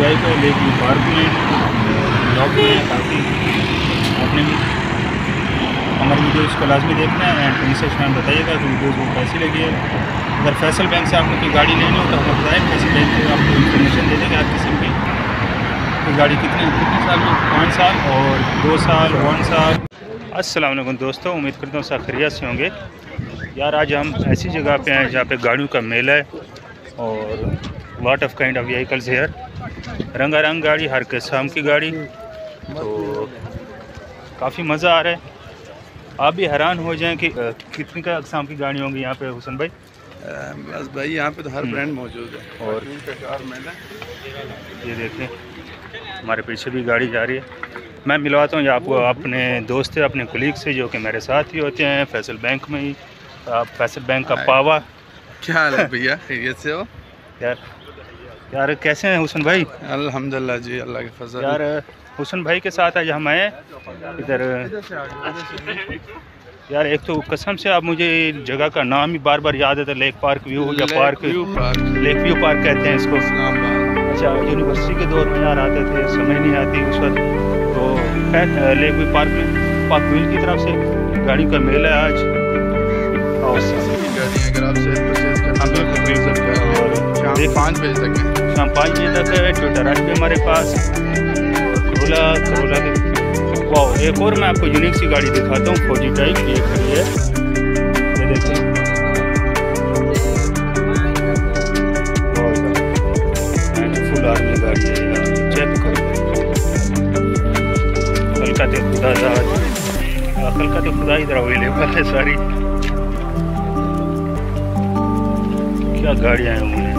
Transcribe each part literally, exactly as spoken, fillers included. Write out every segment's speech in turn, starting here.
आई को, लेकिन पार्क में ब्लॉक में काफ़ी आपने भी हमारी वीडियोज़ को लाजमी देखना है एंड कमेंट सेक्शन में बताइएगा कि वीडियोज़ को कैसी लगी है। अगर फैसल बैंक से आपने कोई गाड़ी लेनी हो तो हमें बताएं, फैसल बैंक से आपको इन्फॉर्मेशन दे देंगे हर किस्म की कोई गाड़ी कितने कितने साल में, पाँच साल और दो साल वन साल। अस्सलाम वालेकुम दोस्तों, उम्मीद करता हूँ सब खैरियत से होंगे। यार आज हम ऐसी जगह पे हैं जहाँ पे गाड़ियों का मेला है और lot of kind of vehicles here, रंगारंग गाड़ी, हर किस्म की गाड़ी, तो काफ़ी मज़ा आ रहा है। आप भी हैरान हो जाएं कि कितनी का अक़साम की गाड़ी होंगी यहाँ पे हुसैन भाई। बस भाई यहाँ पे तो हर ब्रांड मौजूद है और ये देखें हमारे पीछे भी गाड़ी जा रही है। मैं मिलवाता हूँ आपको अपने दोस्त है, अपने कुलीग से जो कि मेरे साथ ही होते हैं फैसल बैंक में ही। आप फैसल बैंक का पावा, क्या हाल है भैया, खैरियत से हो? यार यार कैसे हैं हुसैन भाई? अल्हम्दुलिल्लाह जी, अल्लाह के फजल। यार हुसैन भाई के साथ आज हम आए इधर। यार एक तो कसम से आप मुझे जगह का नाम ही बार बार याद है, लेक पार्क व्यू या park view park, lake view park कहते हैं इसको। अच्छा, यूनिवर्सिटी के दौर में यार आते थे, समझ नहीं आती उस वक्त। तो खैर लेक व्यू पार्क में पार्क व्हील की तरफ से गाड़ी का मेला है आज। और अगर आप हम बिल्कुल खरीद सकते हैं और शाम पाँच बजे तक है, शाम पाँच बजे तक है। टोयोटा रश भी हमारे पास, करोला करोला के वाह। एक और मैं आपको यूनिक सी गाड़ी दिखाता हूँ, फौजी टाइप, ये खड़ी है, ये देखें। फुल आर्मी गाड़ी है, चेक करो। हल्का तो खुदा हल्का तो खुदा इधर अवेलेबल है सारी। क्या गाड़ियाँ हैं उन्हें,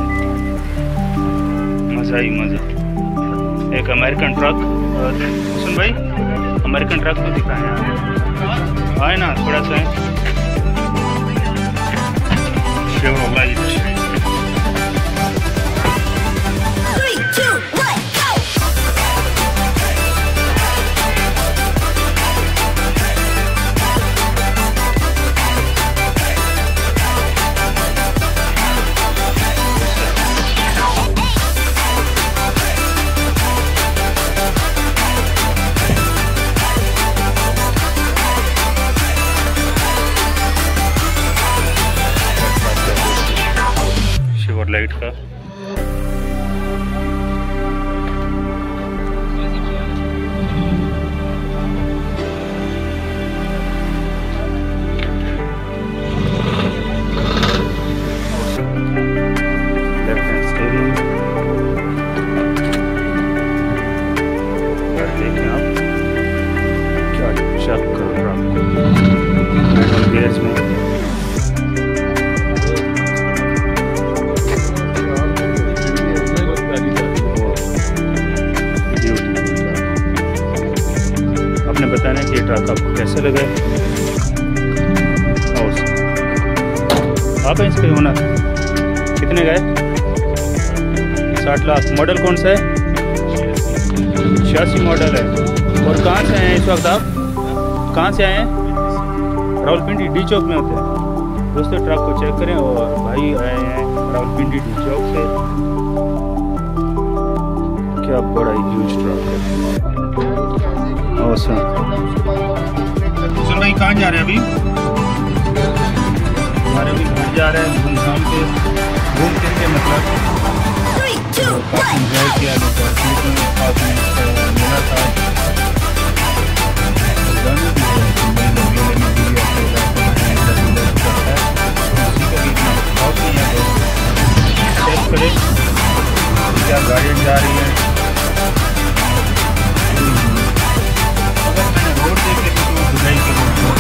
मज़ा ही मज़ा। एक अमेरिकन ट्रक, सुन भाई अमेरिकन ट्रक में दिखाएं आप, आए ना थोड़ा सा शेवरोलेट। लाइट का लेफ्ट हैंड स्टीयरिंग, देखें आप क्या चेक कर रहा हूँ गेयर्स में। बताना कि ये ट्रक आपको कैसे लगे। आप हैं इसके होना कितने गए? साठ लाख। मॉडल कौन सा है? छियासी मॉडल है। और कहाँ से आए हैं इस वक्त आप? कहाँ से आए हैं? रावलपिंडी डी चौक में होते हैं दोस्तों। ट्रक को चेक करें। और भाई आए हैं रावलपिंडी डी चौक से। क्या बड़ा ह्यूज ट्रक है। सुन भाई कहाँ जा रहे हैं अभी? हमारे अभी घर जा रहे हैं, घूम घाम के घूम फिर के मतलब काफ़ी इंजॉय किया। मेला था, गाने भी मेले में भी चेक करें क्या गाड़ियाँ जा रही हैं। रोड देखे तो दुबई के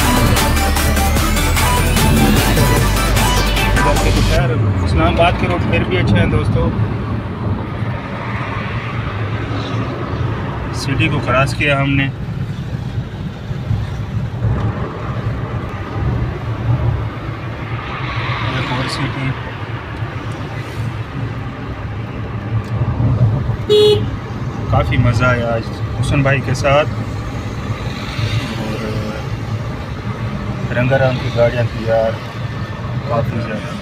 रोड, इस्लामाबाद के रोड फिर भी अच्छे हैं दोस्तों। सिटी को क्रॉस किया हमने। एक और सिटी, काफ़ी मज़ा आया आज हुसैन भाई के साथ। रंगारंग की गाड़ियाँ थी यार, काफ़ी ज़्यादा।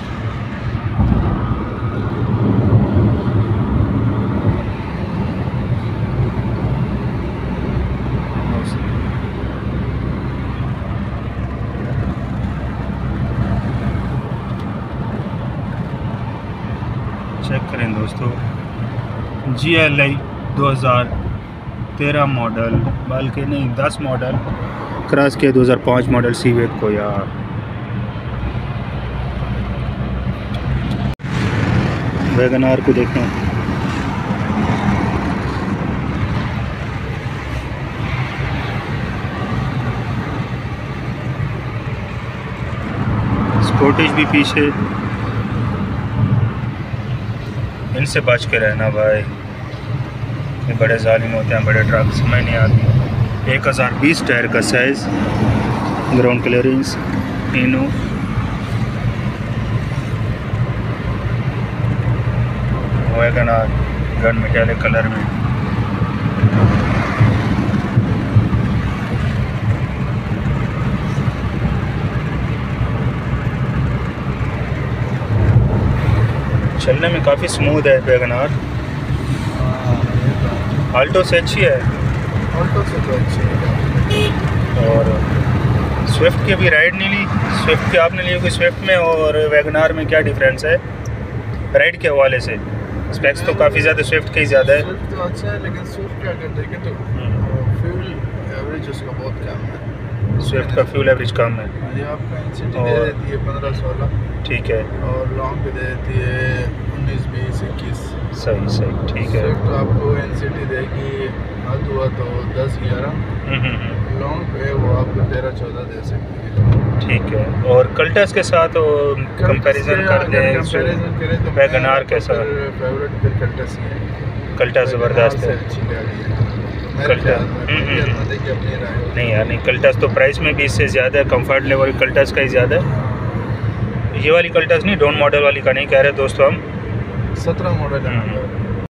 चेक करें दोस्तों, जी एल आई दो हज़ार तेरह मॉडल, बल्कि नहीं दस मॉडल क्रॉस किया दो हज़ार पाँच मॉडल सीवेक को यार। वैगन आर को देखें, स्पोर्टेज भी पीछे, इनसे बच के रहना भाई, ये बड़े जालिम होते हैं बड़े ट्रक, समझ नहीं आती। एक हज़ार बीस टायर का साइज़, ग्राउंड क्लियरेंस, इनो, wagon R gun metallic colour में। चलने में काफ़ी स्मूथ है वैगन आर। आल्टो से अच्छी है, ऑल्टो से तो अच्छी है। और स्विफ्ट की अभी राइड नहीं ली, स्विफ्ट की आपने ली कोई? स्विफ्ट में और वैगन आर में क्या डिफरेंस है राइड के हवाले से? स्पेक्स तो काफ़ी ज़्यादा स्विफ्ट के ही ज़्यादा है। स्विफ्ट तो अच्छा है, लेकिन स्विफ्ट का अगर देखें तो फ्यूल एवरेज उसका बहुत कम है। स्विफ्ट का फ्यूल एवरेज कम है। ये आपका एनसीटी दे देती है पंद्रह सोलह, ठीक है, और लॉन्ग पे दे देती है उन्नीस बीस इक्कीस। सही सही, ठीक है। स्विफ्ट तो आपको एनसीटी देगी हद हुआ तो दस ग्यारह, लॉन्ग पे वो आपको तेरह चौदह दे सकती है। ठीक है। और कल्टस के साथ कंपैरिजन कर दें, कंपैरिजन करें तो वैगन आर के साथ फेवरेट फिर कल्टस ही है। कल्टा ज़बरदस्त है। अच्छी गाड़ी है कल्टा नहीं यार नहीं, कल्टस तो प्राइस में भी इससे ज़्यादा है, कंफर्ट लेवल कल्टस का ही ज़्यादा है। ये वाली कल्टस नहीं, डॉन मॉडल वाली का नहीं कह रहे दोस्तों हम, सत्रह मॉडल है।